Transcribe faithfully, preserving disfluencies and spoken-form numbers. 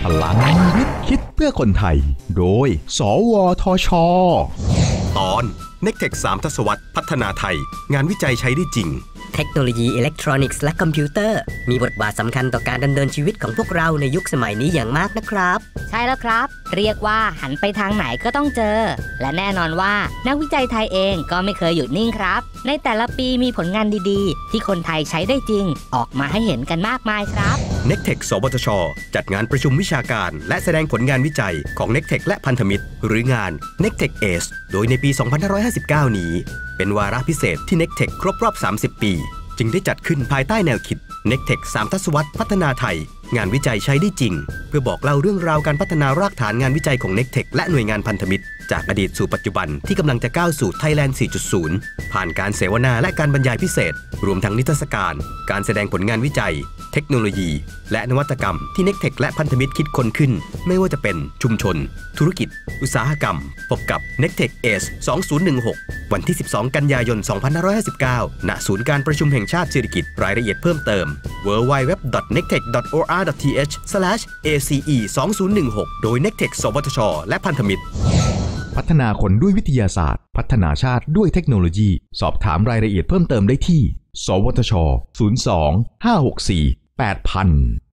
พลังวิทย์คิดเพื่อคนไทยโดยสวทช. ตอน เน็กเทค สาม ทศวรรษพัฒนาไทยงานวิจัยใช้ได้จริงเทคโนโลยีอิเล็กทรอนิกส์และคอมพิวเตอร์มีบทบาทสำคัญต่อการดำเนินชีวิตของพวกเราในยุคสมัยนี้อย่างมากนะครับใช่แล้วครับเรียกว่าหันไปทางไหนก็ต้องเจอและแน่นอนว่านักวิจัยไทยเองก็ไม่เคยหยุดนิ่งครับในแต่ละปีมีผลงานดีๆที่คนไทยใช้ได้จริงออกมาให้เห็นกันมากมายครับเน็กเทค สวทช.จัดงานประชุมวิชาการและแสดงผลงานวิจัยของ เน็กเทค และพันธมิตรหรืองาน เน็กเทค เอส โดยในปี สองพันห้าร้อยห้าสิบเก้า นี้เป็นวาระพิเศษที่ เน็กเทค ครบรอบ สามสิบ ปีจึงได้จัดขึ้นภายใต้แนวคิด เน็กเทค สาม ทศวรรษพัฒนาไทยงานวิจัยใช้ได้จริงเพื่อบอกเล่าเรื่องราวการพัฒนารากฐานงานวิจัยของ เน็กเทค และหน่วยงานพันธมิตรจากอดีตสู่ปัจจุบันที่กำลังจะก้าวสู่ Thailand สี่จุดศูนย์ ผ่านการเสวนาและการบรรยายพิเศษรวมทั้งนิทรรศการการแสดงผลงานวิจัยเทคโนโลยีและนวัตกรรมที่ เน็กเทค และพันธมิตรคิดค้นขึ้นไม่ว่าจะเป็นชุมชนธุรกิจอุตสาหกรรมพบกับ เน็กเทค เอส สองพันสิบหก วันที่ สิบสอง กันยายน สองพันห้าร้อยห้าสิบเก้า ณ ศูนย์การประชุมแห่งชาติสิริกิติ์รายละเอียดเพิ่มเติม ดับเบิลยู ดับเบิลยู ดับเบิลยู ดอท เน็กเทค ดอท โอ อาร์ ดอท ที เอช สแลช เอ ซี อี สองพันสิบหก โดย เน็กเทค สวทช.และพันธมิตรพัฒนาคนด้วยวิทยาศาสตร์พัฒนาชาติด้วยเทคโนโลยีสอบถามรายละเอียดเพิ่มเติมได้ที่สวทช ศูนย์ สอง ห้า หก สี่ แปด ศูนย์ ศูนย์